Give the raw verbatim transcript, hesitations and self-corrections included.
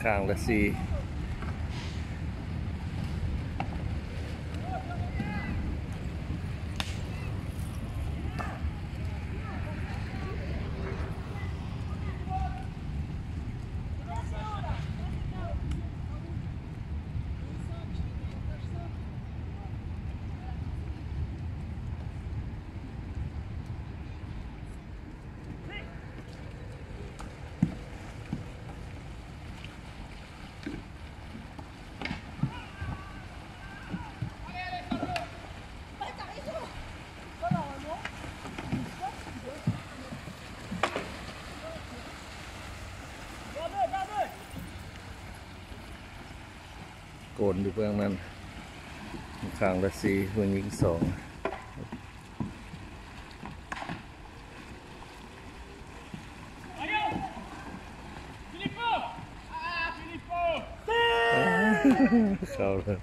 ข้างละสี่โกนอยู่เบื้องนั้นข้างละสี่เพื่อนยิงสองเข้าเลย